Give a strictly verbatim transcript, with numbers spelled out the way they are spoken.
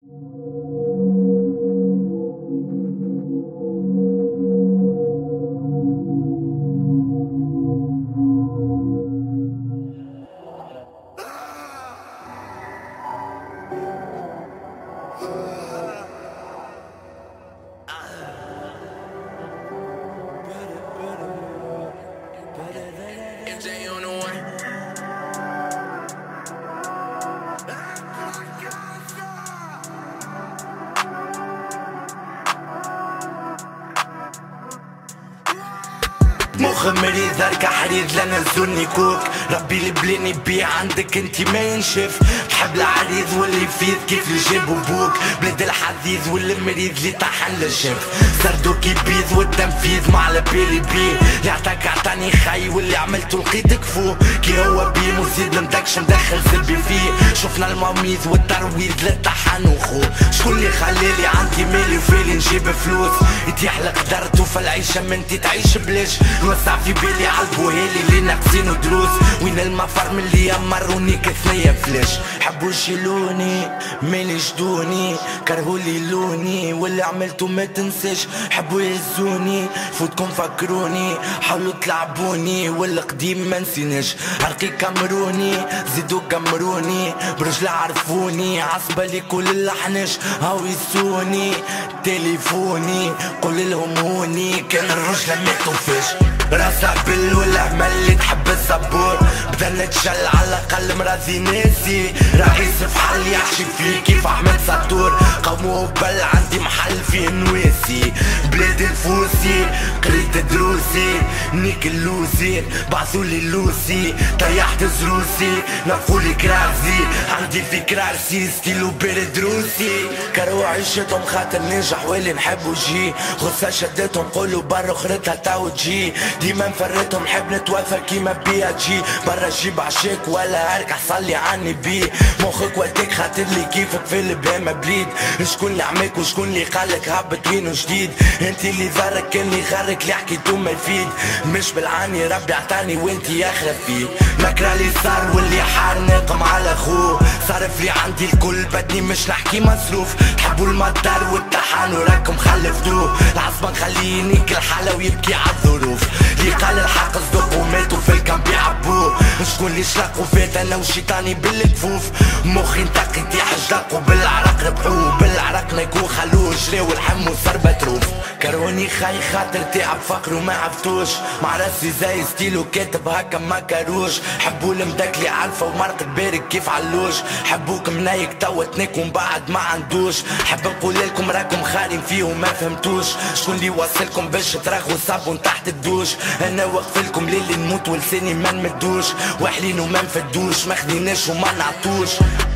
مخ مريض اركع حريض لنا زوني كوك ربي اللي بليني بيه عندك انتي ما ينشف تحب العريض واللي يفيد كيف اللي جابو بوك بلاد الحديد واللي مريض اللي طاحن للشنف سردوك يبيض والتنفيذ ما على بالي بيه اللي عطاك عطاني خي واللي عملتو لقيتك فوق كي هو بيه مزيد مدكش مدخل سلبي فيه شفنا المميز والترويض للطحن وخو شكون اللي خلالي عندي مالي وفالي نجيب فلوس يتيح لك درتو فالعيشة منتي تعيش بلاش نوسع في بالي عالبوهالي اللي ناقصينو دروس وين المفر من اللي يمروني كثنية فلاش حبوا يشيلوني مالي جدوني كرهولي لوني واللي عملتو ما تنساش حبوا يهزوني فوتكم فكروني حاولوا تلعبوني والقديم ما نسيناش عرقي كامروني زيدوا كمروني برجل عرفوني عصبة لي كل اللحناش هاو يسوني تليفوني قول لهم هوني كان الرجل ما توفاش راسها بل والعمل اللي تحب الصبور بدل نتشل على الاقل مرازي ناسي رئيس في حل يحشي فيه كيف احمد سطور قوموا بل عندي محل فيه نواسي بلاد الفوسي قريت دروسي نيك اللوزي بعثولي اللوسي طيحت زروسي نقولي كرازي عندي في كراسي ستيلو بارد روسي كرو عيشتهم خاطر ننجح واللي نحبو جي غصة شدتهم قولوا برا اخرتها تو تجي ديما نفرتهم نحب نتوفى كيما بيها تجي برا جيب عشاك ولا اركع صلي عني بيه مخك وديك خاطر لي كيفك في البهيمة بليد شكون اللي عماك وشكون اللي قالك هبط وينو جديد انتي اللي ذرك كان اللي غرك اللي حكيتو ما يفيد مش بالعاني ربي عطاني وانتي يخرب فيه مكرا اللي صار واللي حار ناقم على خوه صارف لي عندي الكل بدني مش نحكي مصروف تحبوا المطر والطحن وراكم خلفتوه العصبة نخليني كل حالة ويبكي عالظروف اللي قال الحق صدق وماتوا في الكام بيعبوه شكون اللي شلقوا فات انا وشيطاني بالكفوف مخي انتقي يطيح جدق وبالعرق ربحوه بالعرق نيكو خلوه جري والحم وصار بتروف كرهوني خاي خاطر تعب فقر وما عرفتوش مع راسي زي ستيلو كاتب هكا ما كروش حبوا المدك لي عارفه ومرق تبارك كيف علوش حبوك منايك توا تنيك ومن بعد ما عندوش حب نقول لكم راكم خارين فيه وما فهمتوش شكون اللي وصلكم باش تراخوا صابون تحت الدوش انا واقف لكم ليلي نموت ولساني ما نمدوش واحلين وما نفدوش ما خديناش وما نعطوش